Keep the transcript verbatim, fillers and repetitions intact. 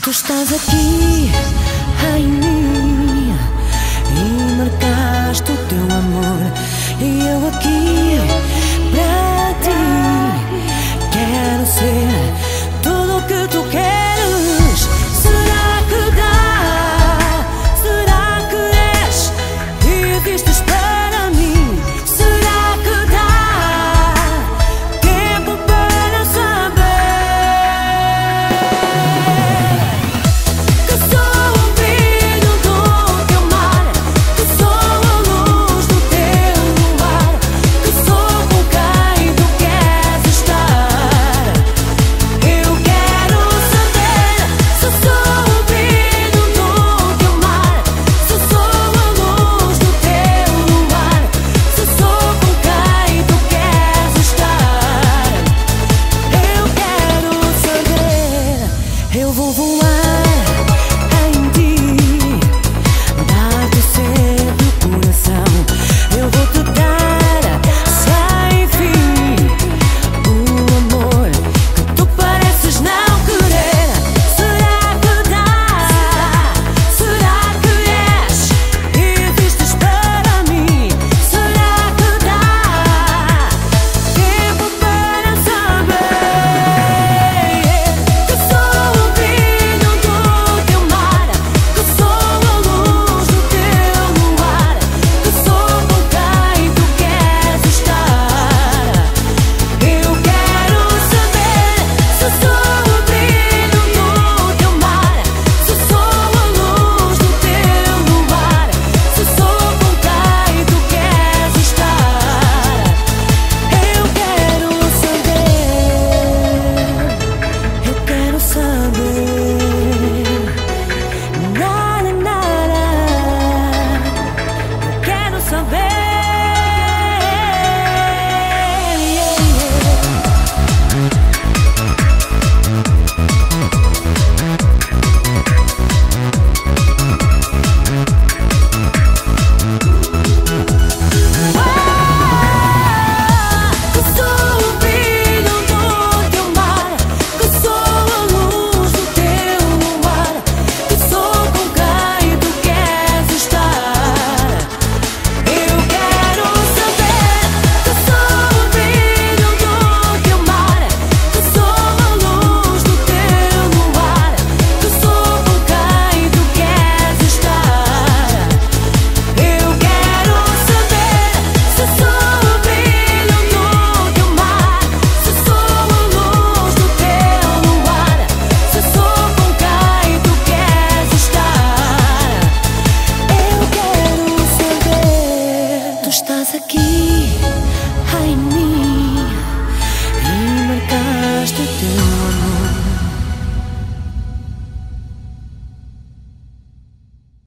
Tu estás aqui em mim e marcaste o teu amor, e eu aqui para ti quero ser tudo o que tu queres. Será que dá? Será que és e existes para mim? Será que dá tempo para saber que sou o brilho do teu mar, que sou a luz do teu luar, que sou com quem tu queres estar? Eu quero saber se sou o brilho do teu mar, se sou a luz do teu luar, se sou com quem tu queres estar. Eu quero saber. Eu vou voar em ti, dar-te sempre o coração. Eu vou te dar sem fim o amor que tu pareces não querer. Será que dá? Será que és e existes para mim? Será que dá tempo para saber que sou o brilho do teu mar, que sou a luz do teu luar, que sou com quem tu queres estar? Eu quero saber se sou o brilho do teu mar, se sou a luz do teu luar, se sou com quem tu queres estar. Eu quero saber. Eu quero saber. Na, na, na, na. Eu quero saber. Que sou o brilho do teu mar, que sou a luz do teu luar, que sou com quem tu queres estar. Eu quero saber que sou o brilho do teu mar, que sou a luz do teu luar, que sou com quem tu queres estar. Eu quero saber se sou o brilho do teu mar, se sou a luz do teu luar, se sou com quem tu queres estar. Eu quero saber. Tu estás aqui em mim